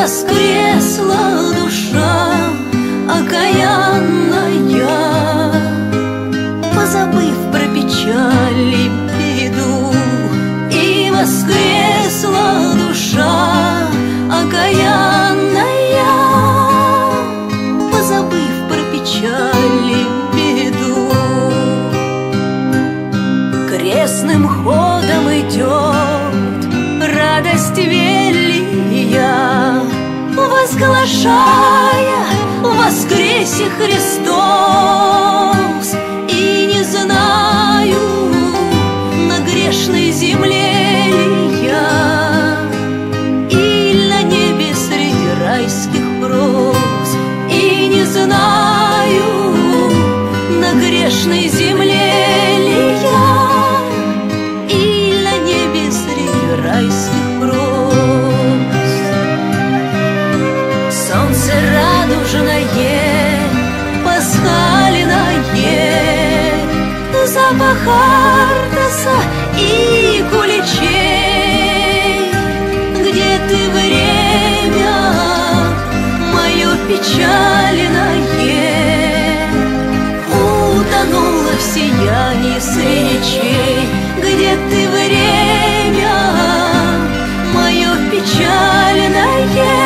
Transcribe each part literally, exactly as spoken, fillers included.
воскресла душа окаянная, позабыв про печаль и беду. И воскресла душа окаянная, позабыв про печаль и беду. Крестным ходом идет радость велия, возглашая: воскресе Христос. И не знаю, на грешной земле ли я, или на небе среди райских роз. И не знаю, на грешной земле ли я, или на небе среди райских роз. Солнце радужное, пасхальное, запах артаса и куличей. Где ты, время мое печальное? Утонула в сиянии свечей. Где ты, время мое печальное?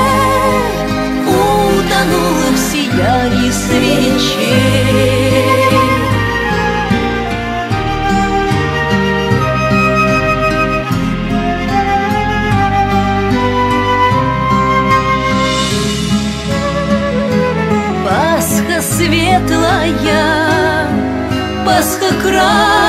Утонула в сиянии свечей. Пасха светлая, Пасха красная,